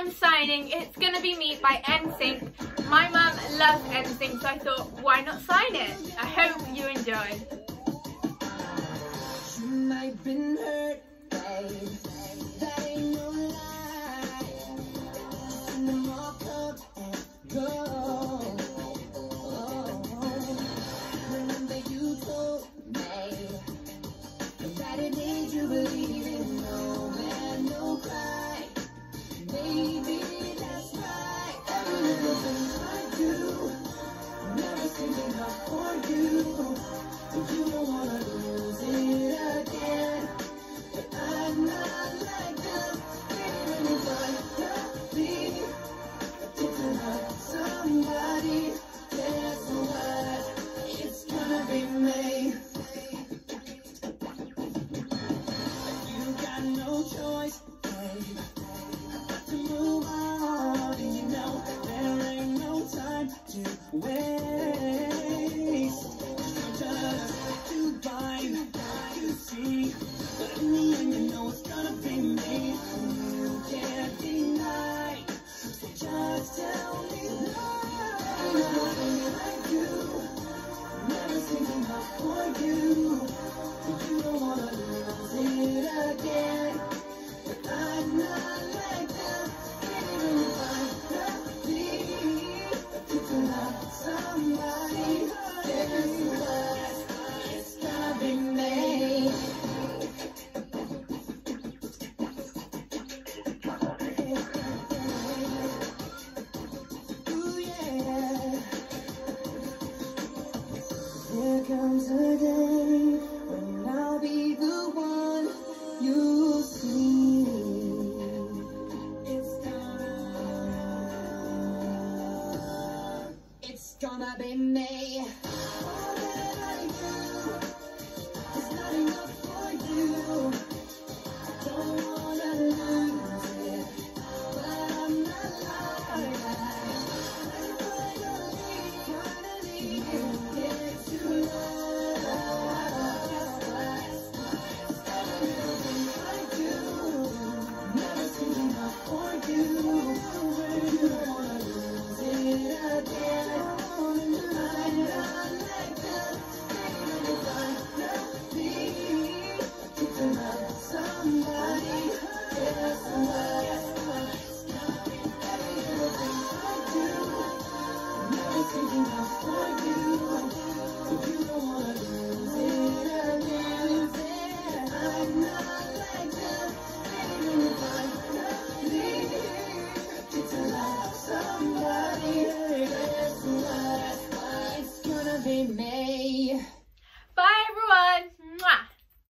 I'm signing It's Gonna Be Me by Nsync. My mum loves Nsync, so I thought, why not sign it? I hope you enjoy. You might been hurt, babe. That ain't no lie. And the more come and go. Remember you told me that it made you believe in no man, no cry. Maybe that's right. Every little thing I do, never thinking up for you. If you don't wanna lose it again, but I'm not like them. Even if I could be addicted to somebody, guess what? It's gonna be me. You got no choice, babe. I've got to move on, and you know there ain't no time to waste. Just to blind, you see, but in the end you know it's gonna be me. You can't deny, so just tell me no. Nothing I do, never thinking up for you. You don't wanna lose it again, but I'm not like them. Even if I could be addicted to somebody, guess what? It's gonna be me. Ooh, yeah. There comes a day when I'll be the one you see. It's gonna be me. All that I do is not enough for you. I don't wanna lose it, but I'm not like that. Finally, get to love. Every little thing I do, never seen enough for you. You don't wanna lose it again. I'm not like them. Even if I could be addicted to somebody, guess what? Every little thing I do, never thinking enough for you. If you don't wanna lose it again, I'm not like them. Even if I could be addicted to somebody, guess what? It's gonna be me.